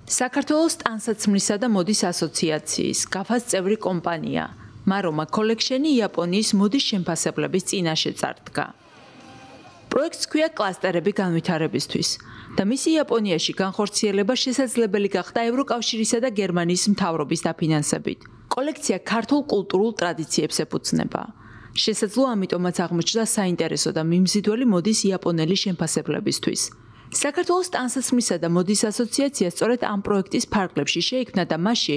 საქართველოს ტანსაცმლისა და მოდის ასოციაციის GAFA-ს წევრი კომპანია Maroma Collection-ი იაპონიის მოდის შემფასებლების წინაშე წარდგა. პროექტს ჰქვია კლასტერები განვითარებისთვის და მისი იაპონიაში განხორციელება შესაძლებელი გახდა ევროკავშირისა და გერმანიის მთავრობის დაფინანსებით. კოლექცია ქართულ კულტურულ ტრადიციებს ეფუძნება. შესაძლოა ამიტომაც აღმოჩნდა საინტერესო და მიმზიდველი მოდის იაპონელი შემფასებლებისთვის. საქართველოს ტანსაცმლისა და მოდის ასოციაცია სწორედ ამ პროექტის ფარგლებში შეიქმნა და მასში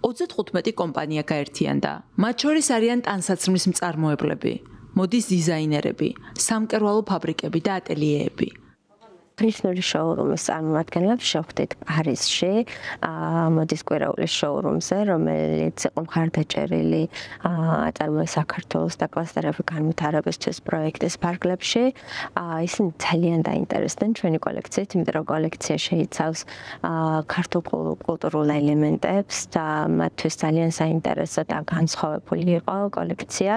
35 კომპანია გაერთიანდა. მათ შორის არიან ტანსაცმლის მწარმოებლები, მოდის დიზაინერები, სამკერვალო ფაბრიკები და ატელიეები. Krishna შოურუმის წარმომადგენლებს შევხვდით პარიზში, მოდის კვირაულის შოურუმზე, რომელიც იყო მხარდაჭერილი წარმოების საქართველოს და კლასტერების განვითარებისთვის პროექტის ფარგლებში. ისინი ძალიან დაინტერესდნენ ჩვენი კოლექციით, იმიტომ რომ კოლექცია შეიცავს ქართულ კულტურულ ელემენტებს და მათთვის ძალიან საინტერესო და განსხვავებული იყო კოლექცია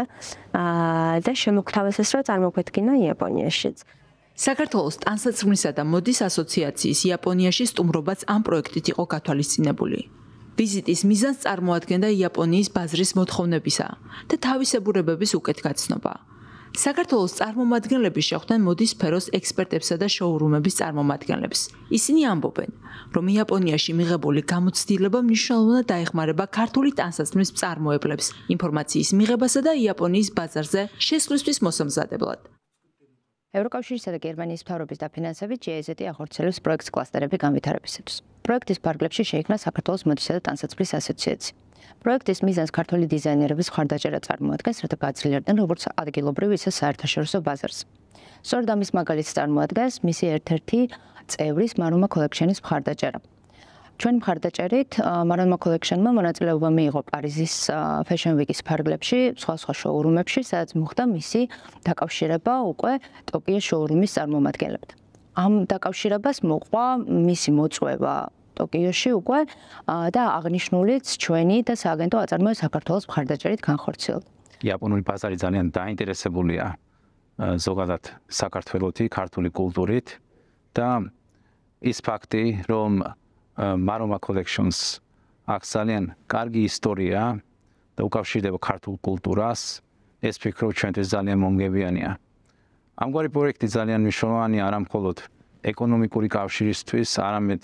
და შემოგთავაზეს, რომ წარმოგვედგინა იაპონიაშიც. საქართველოს ტანსაცმლისა და მოდის ასოციაციის იაპონიაში სტუმრობაც ამ პროექტით იყო გათვალისწინებული. ვიზიტის მიზანს წარმოადგენდა იაპონიის ბაზრის მოთხოვნებისა და თავისებურებების უკეთგაცნობა. საქართველოს წარმომადგენლები შეხვდნენ მოდის სფეროს ექსპერტებსა და შოურუმების წარმომადგენლებს. ისინი ამბობენ, რომ იაპონიაში მიღებული გამოცდილება მნიშვნელოვნად დაეხმარება ქართული ტანსაცმლის მწარმოებლებს ინფორმაციის მიღებასა და იაპონიის ბაზარზე შესვლისთვის მოსამზადებლად. ევროკავშირისა და გერმანიის მთავრობის დაფინანსებით GAFA-ს ახორციელებს პროექტს კლასტერები განვითარებისთვის. პროექტის ფარგლებში შეიქმნა საქართველოს მოდისა და ტანსაცმლის ასოციაცია. პროექტის მიზანს ქართული დიზაინერების მხარდაჭერა წარმოადგენს, რათა გაძლიერდნენ როგორც ადგილობრივ, ისე საერთაშორისო ბაზარს. სწორედ ამის მაგალითს წარმოადგენს მისი ერთ-ერთი წევრის Maroma Collection-ის მხარდაჭერა. ჩვენი მხარდაჭერით Maroma Collection-მა მონაწილეობა მიიღო პარიზის Fashion Week-ის ფარგლებში, სხვა შოურუმებში, სადაც მოხდა მისი დაკავშირება უკვე ტოკიოს შოურუმის წარმომადგენლებთან. ამ დაკავშირებას მოყვა მისი მოწვევა ტოკიოში უკვე და აღნიშნულიც ჩვენი და სააგენტო აწარმოებს საქართველოს მხარდაჭერით განხორციელდა. იაპონური ბაზარი ძალიან დაინტერესებულია ზოგადად საქართველოთი, ქართული კულტურით და ის ფაქტი, რომ Maroma Collection-ს აქვს ძალიან კარგი ისტორია და უკავშირდება ქართულ კულტურას, ეს ფიქრობ ჩვენთვის ძალიან მომგებიანია. ამგვარი პროექტი ძალიან მნიშვნელოვანია არა მხოლოდ ეკონომიკური კავშირისთვის, არამედ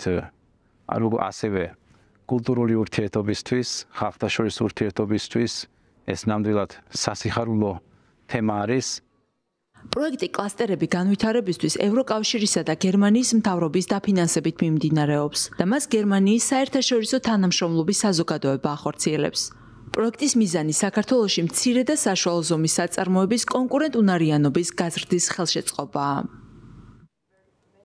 ასევე კულტურული ურთიერთობისთვის, ხალხთაშორის ურთიერთობისთვის. ეს ნამდვილად სასიხარულო თემა არის. პროექტი კლასტერები განვითარებისთვის ევროკავშირისა და გერმანიის მთავრობის დაფინანსებით მიმდინარეობს და მას გერმანიის საერთაშორისო თანამშრომლობის საზოგადოება ახორციელებს. პროექტის მიზანი საქართველოში მცირე და საშუალო ზომის საწარმოების კონკურენტუნარიანობის გაზრდის ხელშეწყობაა.